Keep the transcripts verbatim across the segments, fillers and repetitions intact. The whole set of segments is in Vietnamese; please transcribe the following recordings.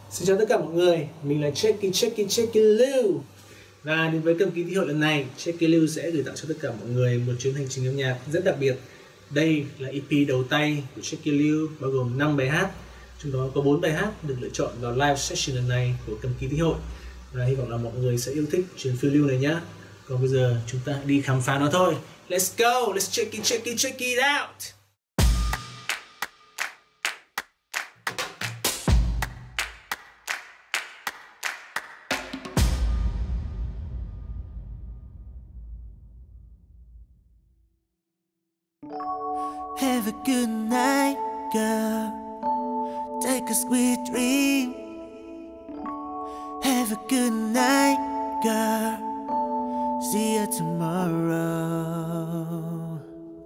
Xin chào tất cả mọi người, mình là Checky Checky Checky Lưu. Và đến với Cầm Ký Thi Hội lần này, Checky Lưu sẽ gửi tặng cho tất cả mọi người một chuyến hành trình âm nhạc rất đặc biệt. Đây là e pê đầu tay của Checky Lưu, bao gồm năm bài hát. Trong đó có bốn bài hát được lựa chọn vào live session lần này của Cầm Ký Thi Hội. Và hy vọng là mọi người sẽ yêu thích chuyến phiêu lưu này nhé. Còn bây giờ chúng ta đi khám phá nó thôi. Let's go, let's checky checky check it out. Have a good night, girl. Take a sweet dream. Have a good night, girl. See you tomorrow.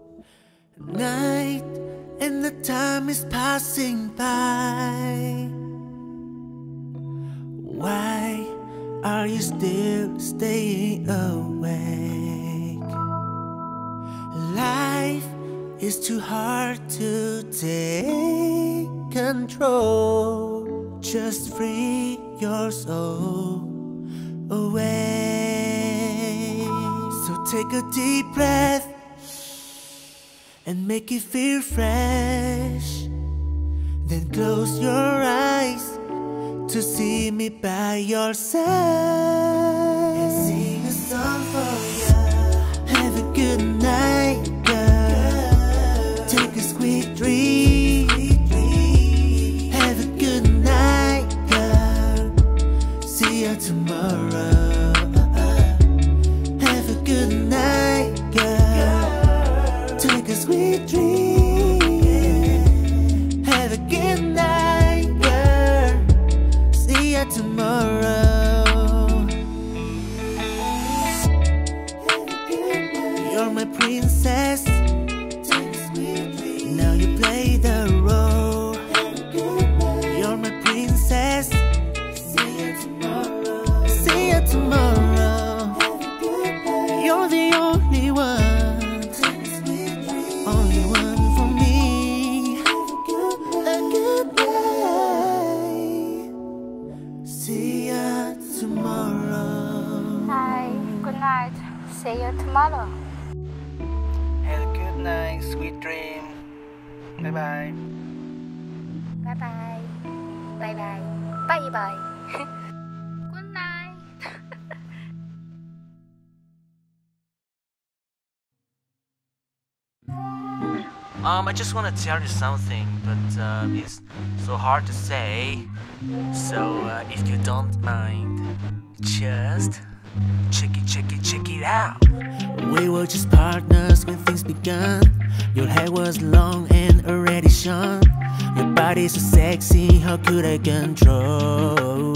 Night and the time is passing by. Why are you still staying awake? Life is too hard to take control. Just free your soul away. So take a deep breath and make it feel fresh. Then close your eyes to see me by your side and sing a song for you. Have a good night, girl. Take a sweet dream. Have a good night, girl. See you tomorrow. Have a good night, girl. Take a sweet dream. Have a good night, girl. See you tomorrow. You're my princess. Now you play the role. You're my princess. See you tomorrow. See you tomorrow. You're the only one. Only one for me. A good night. See you tomorrow. Hi, good night. See you tomorrow. Have a good night, sweet dream. Bye bye. Bye bye. Bye bye. Bye bye. Good night. Um, I just want to tell you something, but uh, it's so hard to say. So uh, if you don't mind, just check it, check it, check it out. We were just partners when things began. Your hair was long and already shone. Your body so sexy, how could I control?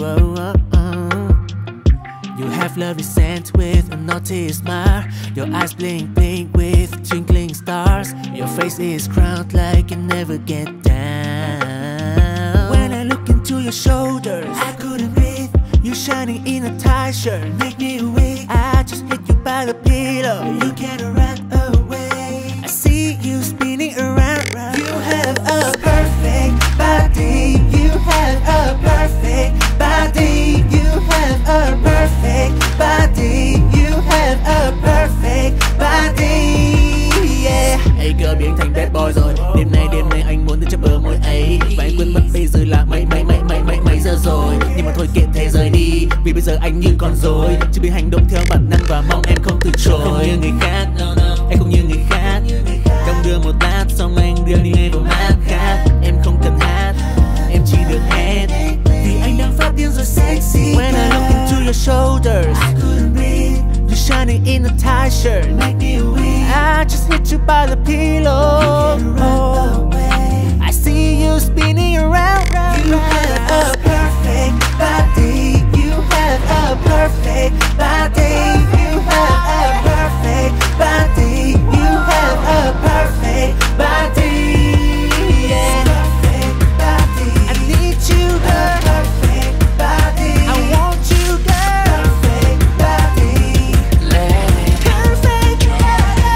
You have lovely scent with a naughty smile. Your eyes blink blink with twinkling stars. Your face is crowned like you never get down. When I look into your shoulders, I couldn't breathe. You shining in a tight shirt, make me weak. I just hit you by the pillow, you can't run away. I see you spinning around, round. You have a perfect body. You have a perfect body. You have a perfect body. You have a perfect body. Yeah. Hey girl biến thành bad boy rồi. Đêm nay đêm nay anh muốn được chấp bờ môi ấy. Và anh quên mất bây giờ là mấy mấy mấy mấy mấy mấy giờ rồi. Nhưng mà thôi kệ thế rời đi. Vì bây giờ anh như con rối. Chỉ biết hành động theo bản năng và mong em không từ chối. Không như người khác, anh không như người khác. Đông đưa một lát xong anh đưa đi ngay vào mát khác. Em không cần hát, em chỉ được hét. Vì anh đang phát điên rồi sexy. When I look into your shoulders, I couldn't breathe. You're shining in a tight shirt, make me weak. I just hit you by the pillow. Oh. I see you spinning around, round. You have a perfect body. You have a perfect body. You have a perfect body. You have a perfect body. Yeah. Perfect body. I need you, girl. Perfect body. I want you, girl. Perfect body. Let me. Perfect body.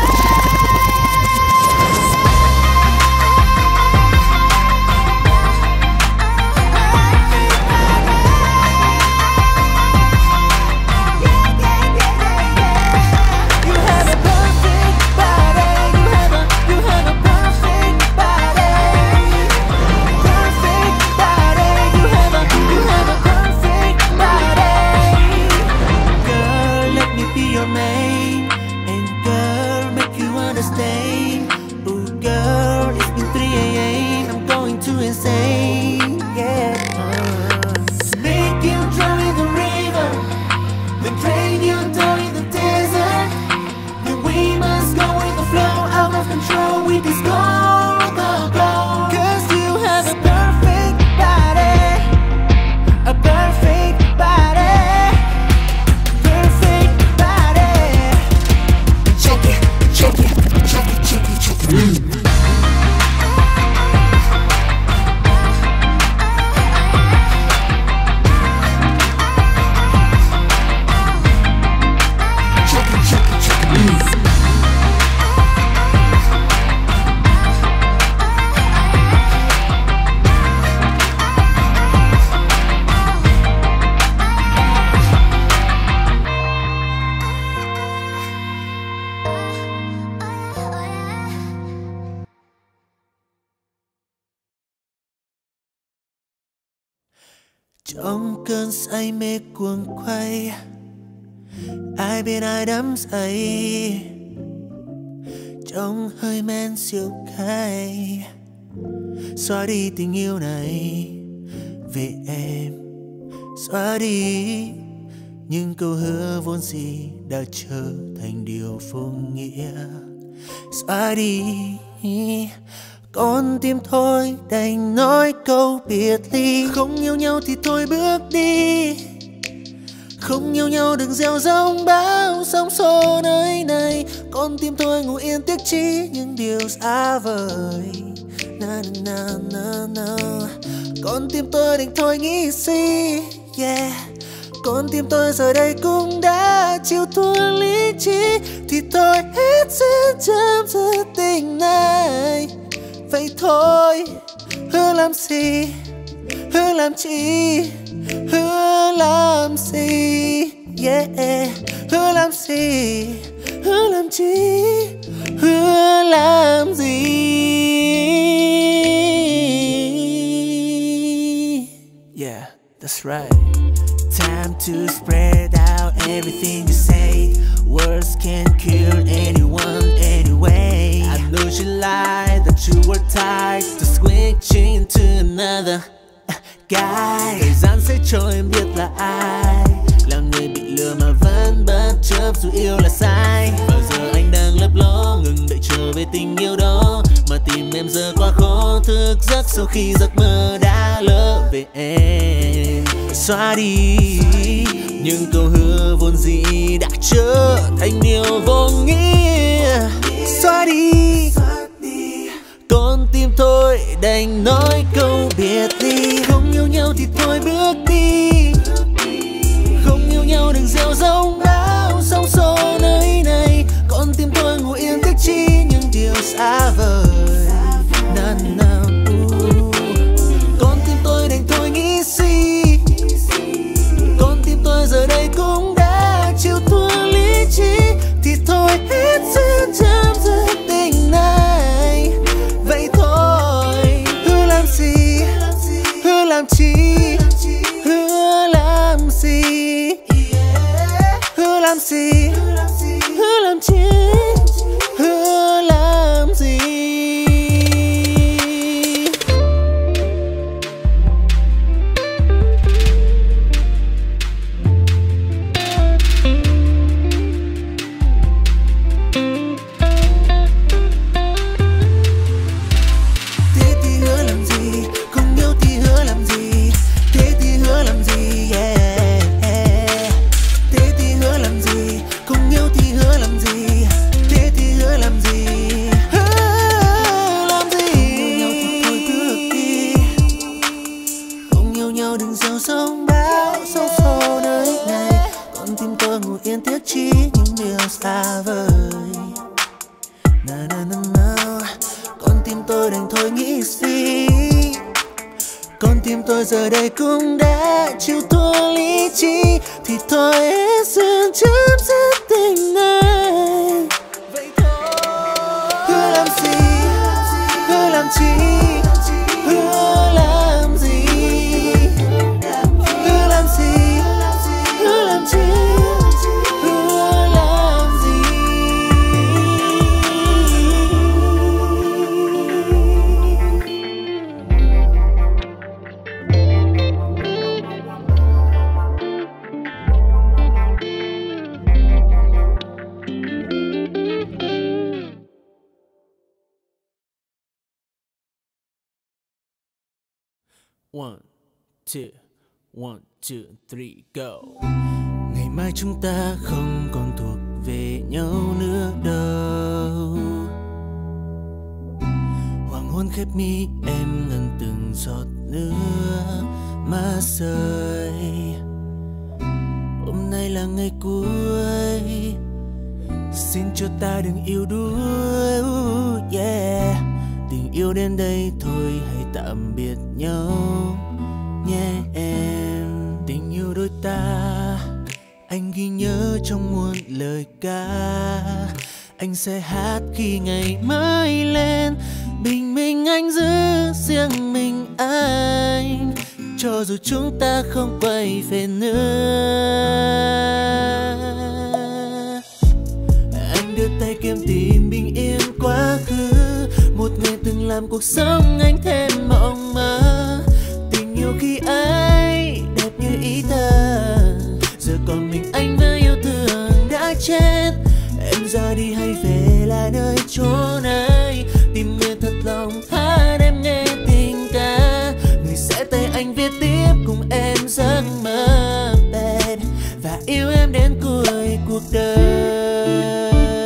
Trong cơn say mê cuồng quay, ai biết ai đắm say trong hơi men siêu cay, xóa đi tình yêu này vì em, xóa đi những câu hứa vốn dĩ đã trở thành điều vô nghĩa. Xóa đi con tim thôi đành nói câu biệt ly. Không yêu nhau thì thôi bước đi, không yêu nhau đừng gieo rông bão sóng xô nơi này. Con tim tôi ngủ yên tiếc chi những điều xa vời. Na na na na. Con tim tôi đành thôi nghĩ suy, yeah. Con tim tôi giờ đây cũng đã chịu thua lý trí, thì thôi hết xin chấm dứt tình này. Vậy thôi hứa làm gì, hứa làm chi, hứa làm gì, yeah. Hứa làm gì, hứa làm chi, hứa làm gì, yeah, that's right. Time to spread out everything you say. Words can't cure anyone anyway. I know you lied, that you were tired to switching into another guy. Thời gian sẽ cho em biết là ai là người bị lừa mà vẫn bất chấp dù yêu là sai. Và giờ anh đang lấp ló ngừng đợi trở về tình yêu đó, mà tìm em giờ quá khó thức giấc sau khi giấc mơ đã lỡ về em. Xóa đi những câu hứa vốn dĩ đã trở thành điều vô nghĩa. Xóa đi con tim thôi đành nói câu biệt ly. Không yêu nhau thì thôi bước đi, không yêu nhau đừng gieo rông bão sóng xô nơi này. Con tim tôi ngủ yên tiếc chi những điều xa vời. Na na uh. Con tim tôi đành thôi nghĩ suy, con tim tôi giờ đây cũng đã chịu thua lý trí, thì thôi hết xin chấm dứt tình này. Vậy thôi hứa làm gì, hứa làm chi, hứa làm gì, hứa làm gì, hứa làm chi, hứa làm gì. Giờ đây cũng đã chịu thua lý trí, thì thôi hết xin chấm dứt tình này. Vậy thôi hứa làm gì, hứa làm chi, hứa làm gì, hứa làm gì, hứa làm chi, hứa làm gì. One, two, one, two, three, go. Ngày mai chúng ta không còn thuộc về nhau nữa đâu. Hoàng hôn khép mi em ngần từng giọt nước mà rơi. Hôm nay là ngày cuối, xin cho ta đừng yêu đuối, yeah. Tình yêu đến đây thôi hãy tạm biệt nhau nhé em. Tình yêu đôi ta anh ghi nhớ trong muôn lời ca. Anh sẽ hát khi ngày mới lên, bình minh anh giữ riêng mình anh. cho dù chúng ta không quay về nữa. Anh đưa tay kiếm tìm bình yên quá khứ, một ngày từng làm cuộc sống anh thêm mộng mơ. Tình yêu khi ấy đẹp như ý thơ, giờ còn mình anh với yêu thương đã chết. Em ra đi hay về lại nơi chốn ấy, tìm người thật lòng hát em nghe tình ca. Người sẽ tay anh viết tiếp cùng em giấc mơ bed, và yêu em đến cuối cuộc đời.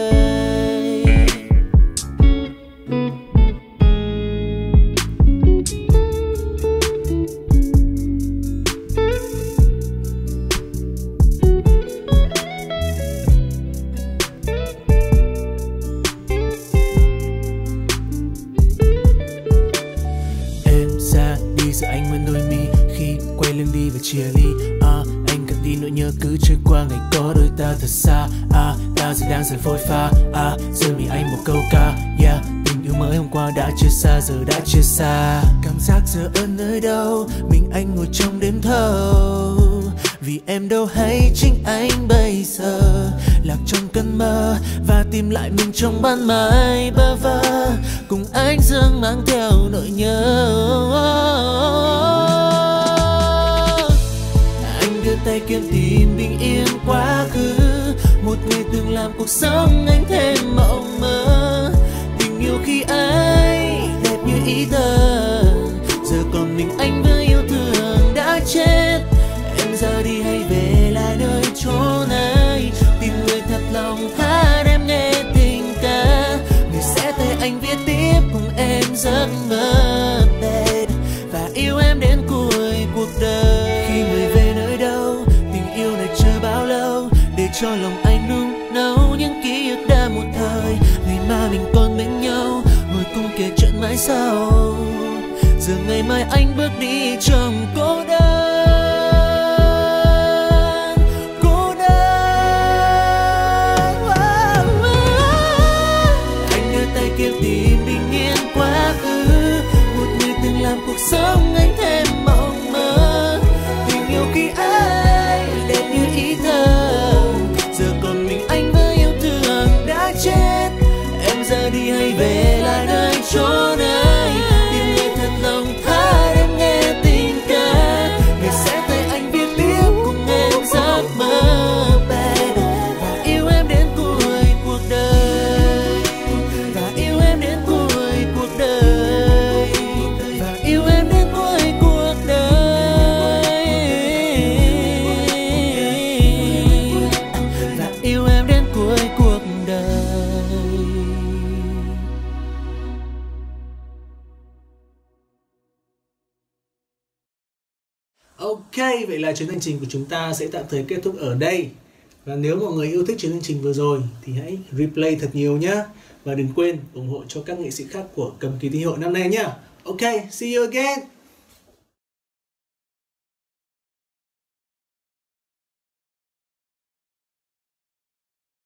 Giờ anh vẫn đôi mi khi quay lưng đi và chia ly. À, anh cần đi nỗi nhớ cứ trôi qua ngày có đôi ta thật xa. À, ta giờ đang dần phôi pha. À, giờ mình anh một câu ca. Yeah, tình yêu mới hôm qua đã chia xa, giờ đã chia xa. Cảm giác giờ ở nơi đâu, mình anh ngồi trong đêm thâu. Vì em đâu hay chính anh bây giờ lạc trong cơn mơ, và tìm lại mình trong ban mai bơ vơ. Cùng anh dương mang theo nỗi nhớ. Anh đưa tay kiếm tìm bình yên quá khứ, một ngày từng làm cuộc sống anh thêm mộng mơ. Tình yêu khi ấy đẹp như ý thơ, giờ còn mình anh với yêu thương đã chết. Em ra đi hay về lại nơi chốn ấy, tìm người thật lòng hát em nghe tình ca. Người sẽ tay anh viết tiếp cùng em giấc mơ bed, và yêu em đến cuối cuộc đời. Khi người về nơi đâu, tình yêu này chờ bao lâu, để cho lòng anh nung nấu những ký ức đã một thời. Ngày mai mình còn bên nhau, ngồi cùng kể chuyện mãi sau. Giờ ngày mai anh bước đi trong cô đơn. Cuộc sống anh thêm mộng mơ, tình yêu khi ấy đẹp như ý thơ, giờ còn mình anh với yêu thương đã chết. Em ra đi hay về lại nơi chốn ấy, tìm người thật lòng hát em nghe tình ca. Người sẽ tay anh viết tiếp cùng em giấc mơ bed, và yêu em đến cuối cuộc đời, và yêu em đến cuối cuộc đời, và yêu em đến cuối cuộc đời, và yêu em đến cuối cuộc đời. Ok, vậy là chuyến hành trình của chúng ta sẽ tạm thời kết thúc ở đây. Và nếu mọi người yêu thích chuyến hành trình vừa rồi thì hãy replay thật nhiều nhé. Và đừng quên ủng hộ cho các nghệ sĩ khác của Cầm Kỳ Thi Hội năm nay nhé. Ok, see you again.